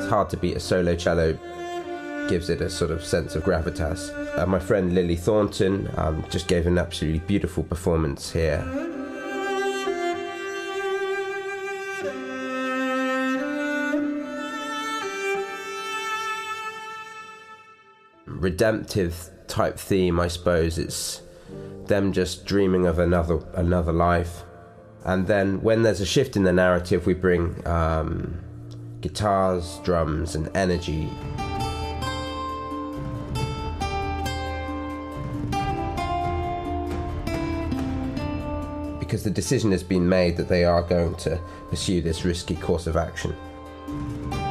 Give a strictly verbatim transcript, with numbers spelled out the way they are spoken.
It's hard to beat a solo cello, gives it a sort of sense of gravitas. Uh, my friend Lily Thornton um, just gave an absolutely beautiful performance here. Redemptive type theme, I suppose. It's them just dreaming of another another life. And then when there's a shift in the narrative, we bring um, guitars, drums, and energy. Because the decision has been made that they are going to pursue this risky course of action.